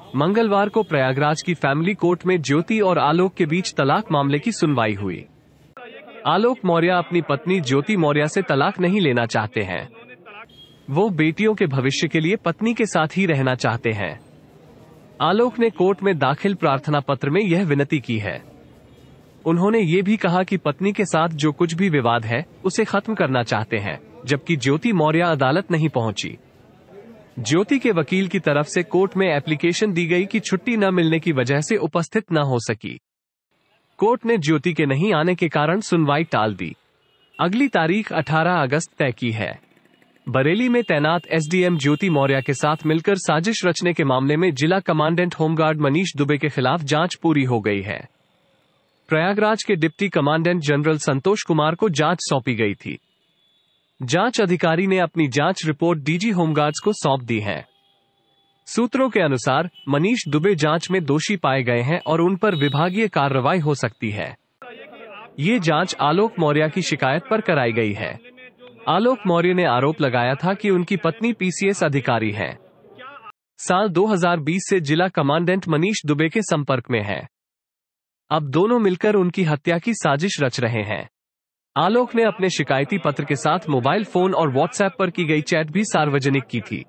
मंगलवार को प्रयागराज की फैमिली कोर्ट में ज्योति और आलोक के बीच तलाक मामले की सुनवाई हुई। आलोक मौर्य अपनी पत्नी ज्योति मौर्य से तलाक नहीं लेना चाहते हैं। वो बेटियों के भविष्य के लिए पत्नी के साथ ही रहना चाहते हैं। आलोक ने कोर्ट में दाखिल प्रार्थना पत्र में यह विनती की है। उन्होंने ये भी कहा कि पत्नी के साथ जो कुछ भी विवाद है उसे खत्म करना चाहते हैं, जबकि ज्योति मौर्य अदालत नहीं पहुंची। ज्योति के वकील की तरफ से कोर्ट में एप्लीकेशन दी गई कि छुट्टी न मिलने की वजह से उपस्थित न हो सकी। कोर्ट ने ज्योति के नहीं आने के कारण सुनवाई टाल दी। अगली तारीख 18 अगस्त तय की है। बरेली में तैनात एसडीएम ज्योति मौर्य के साथ मिलकर साजिश रचने के मामले में जिला कमांडेंट होमगार्ड मनीष दुबे के खिलाफ जांच पूरी हो गई है। प्रयागराज के deputy commandant general Santosh Kumar को जांच सौंपी गई थी। जांच अधिकारी ने अपनी जांच रिपोर्ट डीजी होमगार्ड्स को सौंप दी है। सूत्रों के अनुसार मनीष दुबे जांच में दोषी पाए गए हैं और उन पर विभागीय कार्रवाई हो सकती है। ये जांच आलोक मौर्य की शिकायत पर कराई गई है। आलोक मौर्य ने आरोप लगाया था कि उनकी पत्नी पीसीएस अधिकारी है। साल 2020 से जिला कमांडेंट मनीष दुबे के संपर्क में है। अब दोनों मिलकर उनकी हत्या की साजिश रच रहे हैं। आलोक ने अपने शिकायती पत्र के साथ मोबाइल फोन और व्हाट्सएप पर की गई चैट भी सार्वजनिक की थी।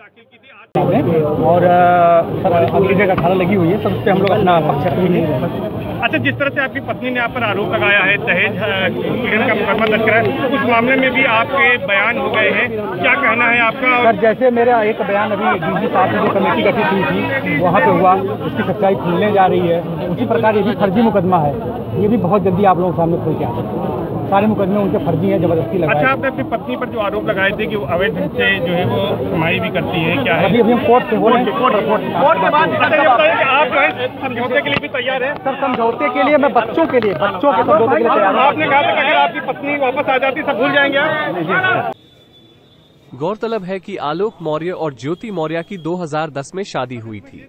और सर अगली जगह 18 लगी हुई है, सब उस पे हम लोग अपना पक्ष रख नहीं रहे। अच्छा, जिस तरह से आपकी पत्नी ने आप पर आरोप लगाया है दहेज उत्पीड़न का मुकदमा दर्ज करा है, उस मामले में भी आपके बयान हो गए हैं, क्या कहना है आपका? सर जैसे मेरा एक बयान अभी डीजी साहब ने जो कमेटी गठित हुई थी वहाँ पे हुआ, उसकी सच्चाई खुलने जा रही है, उसी प्रकार ये भी फर्जी मुकदमा है। ये भी बहुत जल्दी आप लोगों के सामने खुल के आता है। सारे मुकदमे उनके फर्जी हैं, जबरदस्ती लगाए। अच्छा, आपने अपनी पत्नी पर जो आरोप लगाए थे कि वो अवैध ढंग से जो है वो कमाई भी करती है, क्या है? अभी हम कोर्ट से हो रहे हैं, कोर्ट के बाद। अच्छा, ये बताइए कि आप जो है समझौते के लिए भी तैयार हैं? सर समझौते के लिए मैं बच्चों के समझौते के लिए तैयार हूं। आपने कहा था कि अगर आपकी पत्नी वापस आ जाती सब भूल जाएंगे आप? गौरतलब है कि आलोक मौर्य और ज्योति मौर्य की 2010 में शादी हुई थी।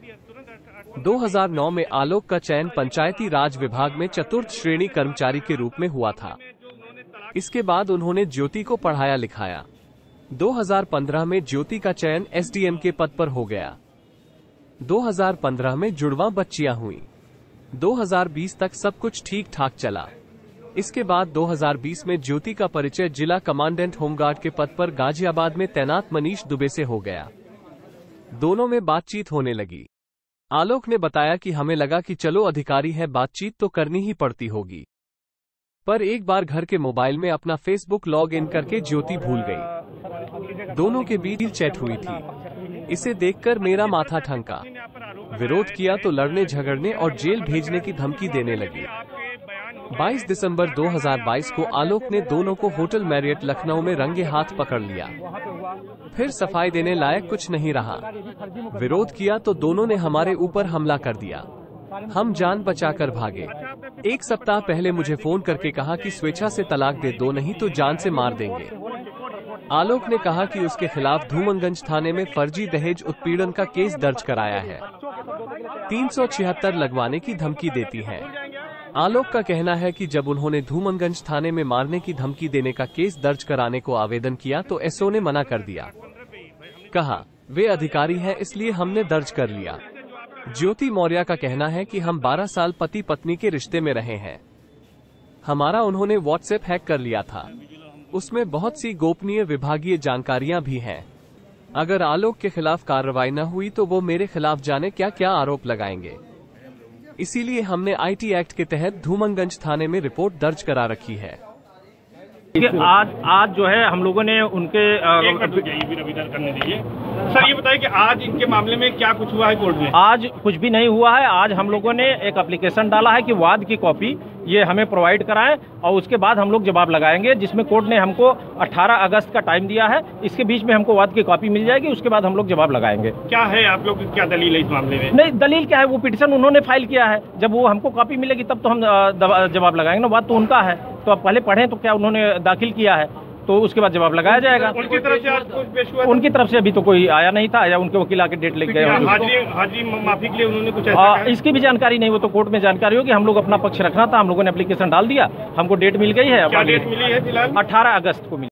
2009 में आलोक का चयन पंचायती राज विभाग में चतुर्थ श्रेणी कर्मचारी के रूप में हुआ था। इसके बाद उन्होंने ज्योति को पढ़ाया लिखाया। 2015 में ज्योति का चयन एसडीएम के पद पर हो गया। 2015 में जुड़वा बच्चियां हुई। 2020 तक सब कुछ ठीक ठाक चला। इसके बाद 2020 में ज्योति का परिचय जिला कमांडेंट होमगार्ड के पद पर गाजियाबाद में तैनात मनीष दुबे से हो गया। दोनों में बातचीत होने लगी। आलोक ने बताया कि हमें लगा कि चलो अधिकारी है, बातचीत तो करनी ही पड़ती होगी। पर एक बार घर के मोबाइल में अपना फेसबुक लॉग इन करके ज्योति भूल गई। दोनों के बीच चैट हुई थी। इसे देखकर मेरा माथा ठनका। विरोध किया तो लड़ने झगड़ने और जेल भेजने की धमकी देने लगी। 22 दिसंबर 2022 को आलोक ने दोनों को होटल मैरियट लखनऊ में रंगे हाथ पकड़ लिया। फिर सफाई देने लायक कुछ नहीं रहा। विरोध किया तो दोनों ने हमारे ऊपर हमला कर दिया। हम जान बचाकर भागे। एक सप्ताह पहले मुझे फोन करके कहा कि स्वेच्छा से तलाक दे दो, नहीं तो जान से मार देंगे। आलोक ने कहा कि उसके खिलाफ धूमनगंज थाने में फर्जी दहेज उत्पीड़न का केस दर्ज कराया है। 376 लगवाने की धमकी देती है। आलोक का कहना है कि जब उन्होंने धूमनगंज थाने में मारने की धमकी देने का केस दर्ज कराने को आवेदन किया तो एसओ ने मना कर दिया। कहा वे अधिकारी हैं इसलिए हमने दर्ज कर लिया। ज्योति मौर्य का कहना है कि हम 12 साल पति पत्नी के रिश्ते में रहे हैं। हमारा उन्होंने व्हाट्सएप हैक कर लिया था। उसमें बहुत सी गोपनीय विभागीय जानकारियां भी हैं। अगर आलोक के खिलाफ कार्रवाई न हुई तो वो मेरे खिलाफ जाने क्या क्या आरोप लगाएंगे। इसीलिए हमने आईटी एक्ट के तहत धूमनगंज थाने में रिपोर्ट दर्ज करा रखी है। आज जो है हम लोगों ने उनके करने दीजिए। सर ये बताइए कि आज इनके मामले में क्या कुछ हुआ है कोर्ट में? आज कुछ भी नहीं हुआ है। आज हम लोगों ने एक एप्लीकेशन डाला है कि वाद की कॉपी ये हमें प्रोवाइड कराएं और उसके बाद हम लोग जवाब लगाएंगे, जिसमें कोर्ट ने हमको 18 अगस्त का टाइम दिया है। इसके बीच में हमको वाद की कॉपी मिल जाएगी, उसके बाद हम लोग जवाब लगाएंगे। क्या है आप लोग क्या दलील है इस मामले में? नहीं, दलील क्या है, वो पिटीशन उन्होंने फाइल किया है। जब वो हमको कॉपी मिलेगी तब तो हम जवाब लगाएंगे ना। वाद तो उनका है, तो आप पहले पढ़ें तो क्या उन्होंने दाखिल किया है, तो उसके बाद जवाब लगाया जाएगा। उनकी तरफ से आज कुछ पेश हुआ? उनकी तरफ से अभी तो कोई आया नहीं था, या उनके वकील आके डेट लेके गए। हाजिरी माफी के लिए उन्होंने कुछ इसकी भी जानकारी नहीं, वो तो कोर्ट में जानकारी होगी। हम लोग अपना पक्ष रखना था, हम लोगों ने एप्लीकेशन डाल दिया, हमको डेट मिल गई है। क्या डेट मिली है फिलहाल? 18 अगस्त को मिली।